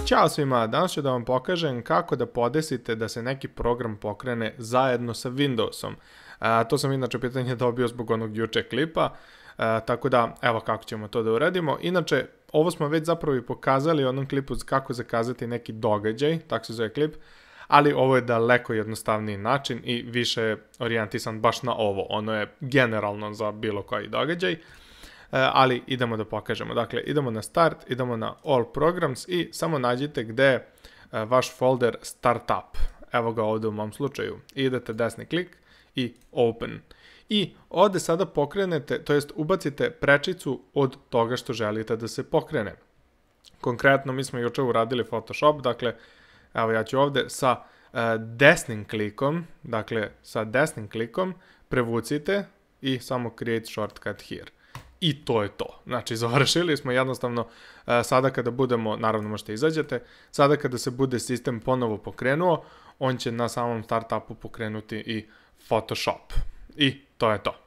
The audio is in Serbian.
Ćao svima, danas ću da vam pokažem kako da podesite da se neki program pokrene zajedno sa Windowsom. To sam inače pitanje dobio zbog onog juče klipa, tako da evo kako ćemo to da uradimo. Inače, ovo smo već zapravo i pokazali u onom klipu kako zakazati neki događaj, tako se zove klip, ali ovo je daleko jednostavniji način i više orijentisan baš na ovo. Ono je generalno za bilo koji događaj. Ali idemo da pokažemo. Dakle, idemo na Start, idemo na All Programs i samo nađite gde je vaš folder Startup. Evo ga ovde u mom slučaju. Idete desni klik i Open. I ovde sada pokrenete, to jest ubacite prečicu od toga što želite da se pokrene. Konkretno, mi smo juče uradili Photoshop, dakle, evo ja ću ovde sa desnim klikom, prevucite i samo Create Shortcut Here. I to je to. Znači, završili smo jednostavno, sada kada budemo, naravno možete izađete, sada kada se bude sistem ponovo pokrenuo, on će na samom startupu pokrenuti i Photoshop. I to je to.